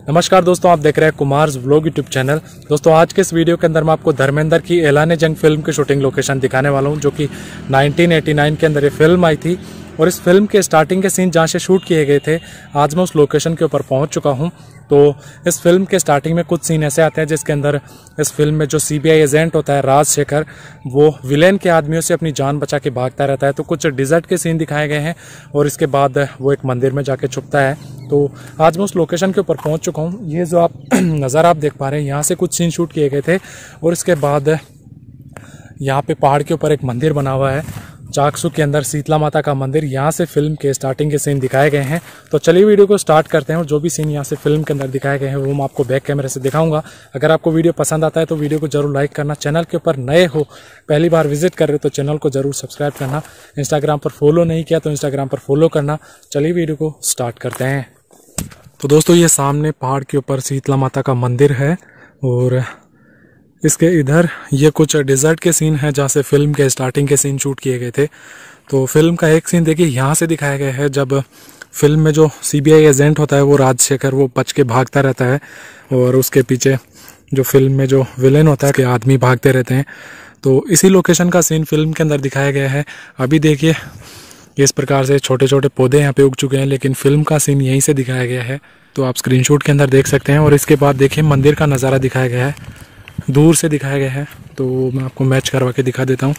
नमस्कार दोस्तों, आप देख रहे हैं कुमार्स व्लॉग यूट्यूब चैनल। दोस्तों आज के इस वीडियो के अंदर मैं आपको धर्मेंद्र की ऐलान जंग फिल्म की शूटिंग लोकेशन दिखाने वाला हूं, जो कि 1989 के अंदर ये फिल्म आई थी। और इस फिल्म के स्टार्टिंग के सीन जहां से शूट किए गए थे, आज मैं उस लोकेशन के ऊपर पहुंच चुका हूं। तो इस फिल्म के स्टार्टिंग में कुछ सीन ऐसे आते हैं जिसके अंदर इस फिल्म में जो सीबीआई एजेंट होता है राजशेखर, वो विलेन के आदमियों से अपनी जान बचा के भागता रहता है। तो कुछ डिजर्ट के सीन दिखाए गए हैं और इसके बाद वो एक मंदिर में जाके छुपता है। तो आज मैं उस लोकेशन के ऊपर पहुंच चुका हूं। ये जो आप नज़ारा आप देख पा रहे हैं, यहाँ से कुछ सीन शूट किए गए थे। और इसके बाद यहाँ पे पहाड़ के ऊपर एक मंदिर बना हुआ है, चाकसू के अंदर शीतला माता का मंदिर। यहाँ से फिल्म के स्टार्टिंग के सीन दिखाए गए हैं। तो चलिए वीडियो को स्टार्ट करते हैं और जो भी सीन यहाँ से फिल्म के अंदर दिखाए गए हैं वो मैं आपको बैक कैमरे से दिखाऊंगा। अगर आपको वीडियो पसंद आता है तो वीडियो को जरूर लाइक करना। चैनल के ऊपर नए हो, पहली बार विजिट कर रहे हो तो चैनल को जरूर सब्सक्राइब करना। इंस्टाग्राम पर फॉलो नहीं किया तो इंस्टाग्राम पर फॉलो करना। चलिए वीडियो को स्टार्ट करते हैं। तो दोस्तों ये सामने पहाड़ के ऊपर शीतला माता का मंदिर है और इसके इधर ये कुछ डेजर्ट के सीन है जहाँ से फिल्म के स्टार्टिंग के सीन शूट किए गए थे। तो फिल्म का एक सीन देखिए यहाँ से दिखाया गया है, जब फिल्म में जो सीबीआई एजेंट होता है वो राजशेखर, वो बच के भागता रहता है और उसके पीछे जो फिल्म में जो विलेन होता है के आदमी भागते रहते हैं। तो इसी लोकेशन का सीन फिल्म के अंदर दिखाया गया है। अभी देखिए इस प्रकार से छोटे छोटे पौधे यहाँ पे उग चुके हैं, लेकिन फिल्म का सीन यहीं से दिखाया गया है। तो आप स्क्रीनशॉट के अंदर देख सकते हैं। और इसके बाद देखिए मंदिर का नज़ारा दिखाया गया है, दूर से दिखाया गया है। तो मैं आपको मैच करवा के दिखा देता हूँ।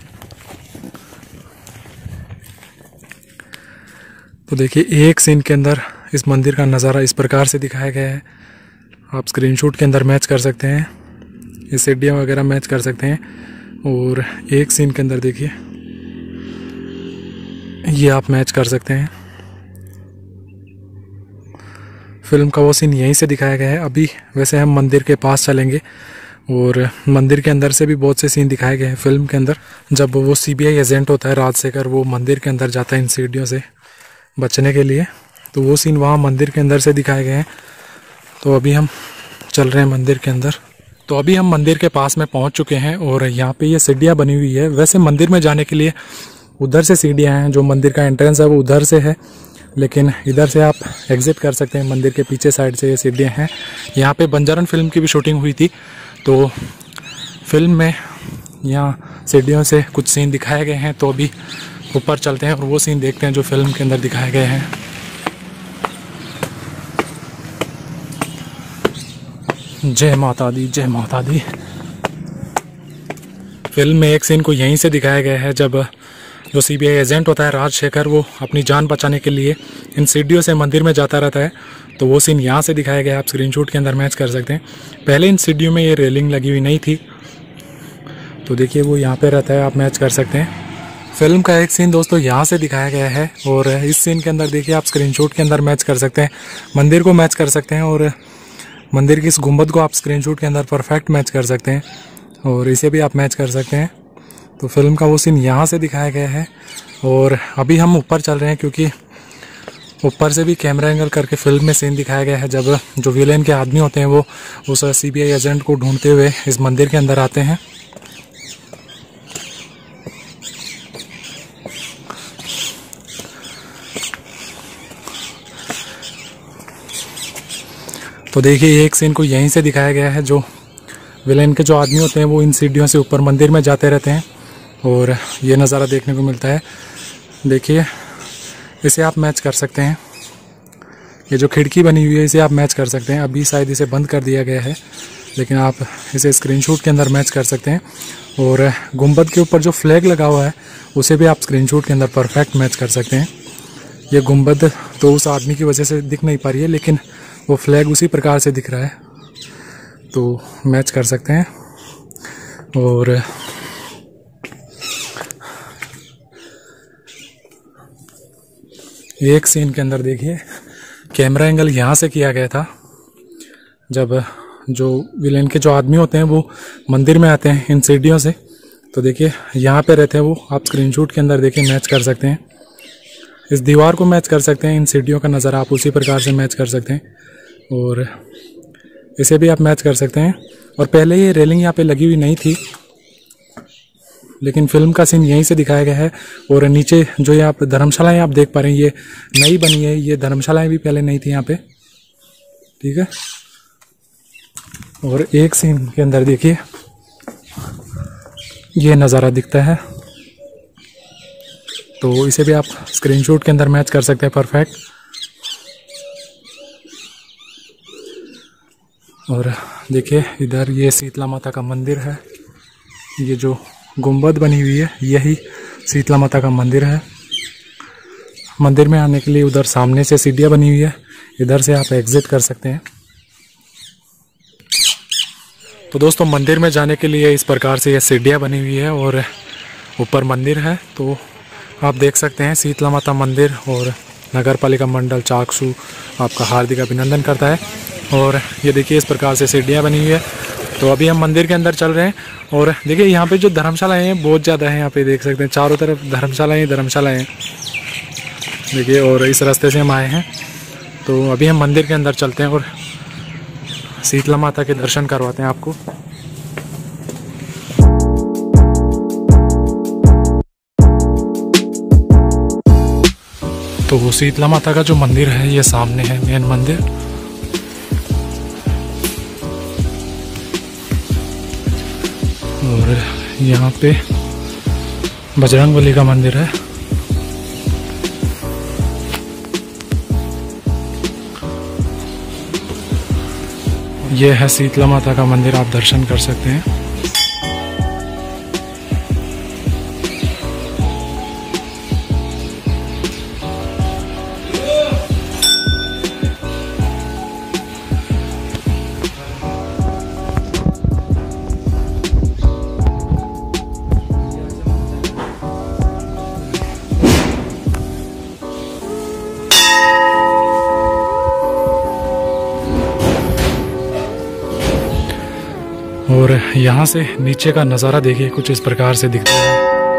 तो देखिए एक सीन के अंदर इस मंदिर का नज़ारा इस प्रकार से दिखाया गया है। आप स्क्रीनशॉट के अंदर मैच कर सकते हैं, ये सीढ़ियाँ वगैरह मैच कर सकते हैं। और एक सीन के अंदर देखिए ये आप मैच कर सकते हैं। फिल्म का वो सीन यहीं से दिखाया गया है। अभी वैसे हम मंदिर के पास चलेंगे और मंदिर के अंदर से भी बहुत से सीन दिखाए गए हैं फिल्म के अंदर। जब वो सीबीआई एजेंट होता है राजशेखर, वो मंदिर के अंदर जाता है इन सीढ़ियों से बचने के लिए, तो वो सीन वहाँ मंदिर के अंदर से दिखाए गए हैं। तो अभी हम चल रहे हैं मंदिर के अंदर। तो अभी हम मंदिर के पास में पहुँच चुके हैं और यहाँ पे ये सीढ़ियाँ बनी हुई है। वैसे मंदिर में जाने के लिए उधर से सीढ़ियाँ हैं, जो मंदिर का एंट्रेंस है वो उधर से है, लेकिन इधर से आप एग्जिट कर सकते हैं। मंदिर के पीछे साइड से ये सीढ़ियाँ हैं। यहाँ पे बंजारन फिल्म की भी शूटिंग हुई थी, तो फिल्म में यहाँ सीढ़ियों से कुछ सीन दिखाए गए हैं। तो अभी ऊपर चलते हैं और वो सीन देखते हैं जो फिल्म के अंदर दिखाए गए हैं। जय माता दी, जय माता दी। फिल्म में एक सीन को यहीं से दिखाया गया है, जब जो सीबीआई एजेंट होता है राजशेखर, वो अपनी जान बचाने के लिए इन सीढ़ियों से मंदिर में जाता रहता है। तो वो सीन यहाँ से दिखाया गया है, आप स्क्रीनशॉट के अंदर मैच कर सकते हैं। पहले इन सीढ़ियों में ये रेलिंग लगी हुई नहीं थी, तो देखिए वो यहाँ पे रहता है, आप मैच कर सकते हैं। फिल्म का एक सीन दोस्तों यहाँ से दिखाया गया है और इस सीन के अंदर देखिए आप स्क्रीनशॉट के अंदर मैच कर सकते हैं, मंदिर को मैच कर सकते हैं और मंदिर की इस गुंबद को आप स्क्रीनशॉट के अंदर परफेक्ट मैच कर सकते हैं और इसे भी आप मैच कर सकते हैं। तो फिल्म का वो सीन यहाँ से दिखाया गया है। और अभी हम ऊपर चल रहे हैं क्योंकि ऊपर से भी कैमरा एंगल करके फिल्म में सीन दिखाया गया है, जब जो विलेन के आदमी होते हैं वो उस सीबीआई एजेंट को ढूंढते हुए इस मंदिर के अंदर आते हैं। तो देखिए एक सीन को यहीं से दिखाया गया है, जो विलेन के जो आदमी होते हैं वो इन सीढ़ियों से ऊपर मंदिर में जाते रहते हैं और ये नज़ारा देखने को मिलता है। देखिए इसे आप मैच कर सकते हैं, ये जो खिड़की बनी हुई है इसे आप मैच कर सकते हैं। अभी शायद इसे बंद कर दिया गया है, लेकिन आप इसे स्क्रीनशॉट के अंदर मैच कर सकते हैं। और गुंबद के ऊपर जो फ्लैग लगा हुआ है उसे भी आप स्क्रीनशॉट के अंदर परफेक्ट मैच कर सकते हैं। ये गुंबद तो उस आदमी की वजह से दिख नहीं पा रही है, लेकिन वो फ्लैग उसी प्रकार से दिख रहा है, तो मैच कर सकते हैं। और एक सीन के अंदर देखिए कैमरा एंगल यहाँ से किया गया था, जब जो विलेन के जो आदमी होते हैं वो मंदिर में आते हैं इन सीढ़ियों से। तो देखिए यहाँ पे रहते हैं वो, आप स्क्रीनशॉट के अंदर देखिए मैच कर सकते हैं। इस दीवार को मैच कर सकते हैं, इन सीढ़ियों का नज़ारा आप उसी प्रकार से मैच कर सकते हैं और इसे भी आप मैच कर सकते हैं। और पहले ये रेलिंग यहाँ पे लगी हुई नहीं थी, लेकिन फिल्म का सीन यहीं से दिखाया गया है। और नीचे जो ये आप धर्मशालाएं आप देख पा रहे हैं, ये नई बनी है। ये धर्मशालाएं भी पहले नहीं थी यहाँ पे। ठीक है। और एक सीन के अंदर देखिए ये नज़ारा दिखता है, तो इसे भी आप स्क्रीनशॉट के अंदर मैच कर सकते हैं परफेक्ट। और देखिए इधर ये शीतला माता का मंदिर है, ये जो गुंबद बनी हुई है यही शीतला माता का मंदिर है। मंदिर में आने के लिए उधर सामने से सीढ़ियाँ बनी हुई है, इधर से आप एग्जिट कर सकते हैं। तो दोस्तों मंदिर में जाने के लिए इस प्रकार से ये सीढ़ियाँ बनी हुई है और ऊपर मंदिर है। तो आप देख सकते हैं शीतला माता मंदिर, और नगर पालिका मंडल चाकसू आपका हार्दिक अभिनंदन करता है। और ये देखिए इस प्रकार से सीढ़ियाँ बनी हुई है। तो अभी हम मंदिर के अंदर चल रहे हैं और देखिए यहाँ पे जो धर्मशालाएँ हैं बहुत ज़्यादा है, यहाँ पे देख सकते हैं चारों तरफ धर्मशालाएँ हैं देखिए। और इस रास्ते से हम आए हैं, तो अभी हम मंदिर के अंदर चलते हैं और शीतला माता के दर्शन करवाते हैं आपको। तो वो शीतला माता का जो मंदिर है ये सामने है मेन मंदिर। और यहाँ पे बजरंगबली का मंदिर है। ये है शीतला माता का मंदिर, आप दर्शन कर सकते हैं। और यहाँ से नीचे का नज़ारा देखिए कुछ इस प्रकार से दिखता है।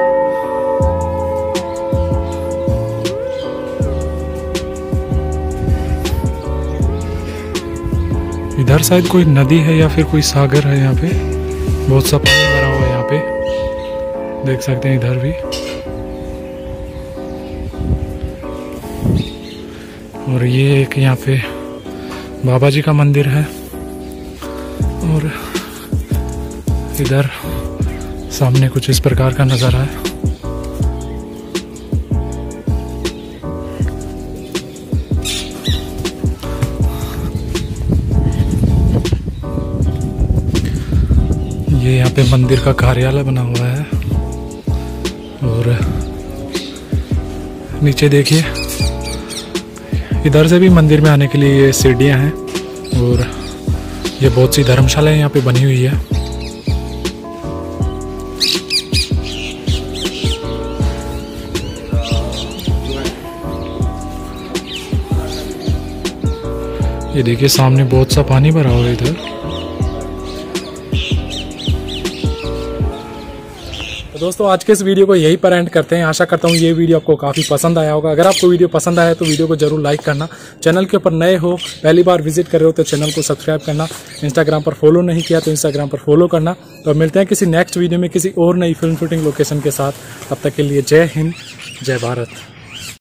इधर शायद कोई नदी है या फिर कोई सागर है, यहाँ पे बहुत सा पानी भरा हुआ है यहाँ पे, देख सकते हैं इधर भी। और ये एक यहाँ पे बाबा जी का मंदिर है। और इधर सामने कुछ इस प्रकार का नज़ारा है। ये यहाँ पे मंदिर का कार्यालय बना हुआ है। और नीचे देखिए इधर से भी मंदिर में आने के लिए ये सीढ़ियाँ हैं। और ये बहुत सी धर्मशालाएं यहाँ पे बनी हुई है। ये देखिए सामने बहुत सा पानी भरा हुआ है इधर। तो दोस्तों आज के इस वीडियो को यहीं पर एंड करते हैं। आशा करता हूँ ये वीडियो आपको काफ़ी पसंद आया होगा। अगर आपको वीडियो पसंद आया तो वीडियो को जरूर लाइक करना। चैनल के ऊपर नए हो, पहली बार विजिट कर रहे हो तो चैनल को सब्सक्राइब करना। इंस्टाग्राम पर फॉलो नहीं किया तो इंस्टाग्राम पर फॉलो करना। तो मिलते हैं किसी नेक्स्ट वीडियो में किसी और नई फिल्म शूटिंग लोकेशन के साथ। तब तक के लिए जय हिंद, जय भारत।